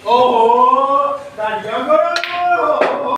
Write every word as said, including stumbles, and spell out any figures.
โอ้โหตัดยางก็ได้